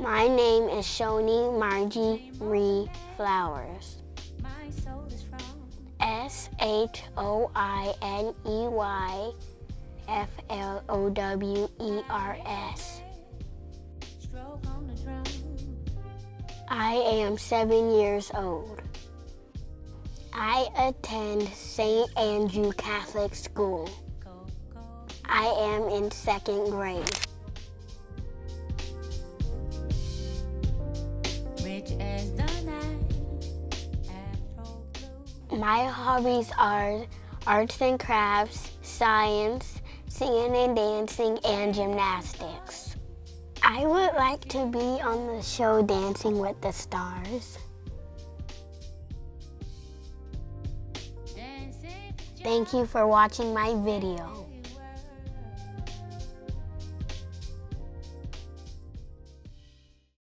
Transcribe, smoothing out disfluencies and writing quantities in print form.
My name is Shoiney Margie Ree Flowers. SHOINEYFLOWERS. I am 7 years old. I attend St. Andrew Catholic School. I am in 2nd grade. Rich as the night, Afro blue. My hobbies are arts and crafts, science, singing and dancing, and gymnastics. I would like to be on the show Dancing with the Stars. Thank you for watching my video.